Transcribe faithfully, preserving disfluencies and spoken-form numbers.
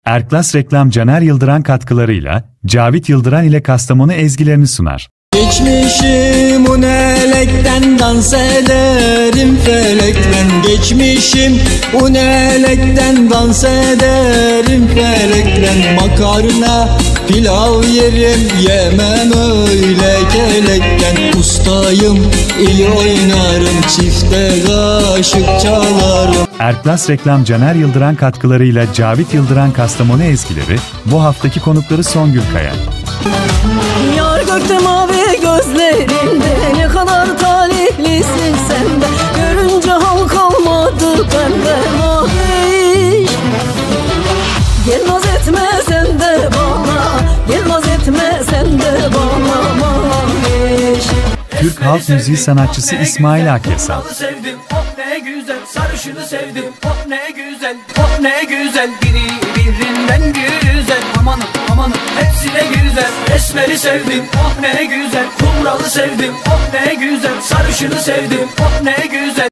Erklas Reklam Caner Yıldıran katkılarıyla Cavit Yıldıran ile Kastamonu ezgilerini sunar. Geçmişim unelekten dans ederim felekten. Geçmişim unelekten dans ederim felekten. Makarna pilav yerim yemem öyle kelekten. Ustayım iyi oynarım çifte kaşık çalarım. Erklas Reklam Caner Yıldıran katkılarıyla Cavit Yıldıran Kastamonu ezgileri bu haftaki konukları Songül Kaya. Yar gökte mavi gözlerinde ne kadar talihlisin sen de. Görünce hal kalmadı benden ahiş. Gel naz etme sen de bana, gel naz etme sen de bana mahiş. Türk halk müziği sanatçısı İsmail Akyasal. Sevdim, oh ne güzel, sarışını sevdim, oh ne güzel, oh ne güzel. Biri birinden güzel, amanım amanım hepsi de güzel. Esmeri sevdim, oh ne güzel, kumralı sevdim, oh ne güzel. Sarışını sevdim, oh ne güzel.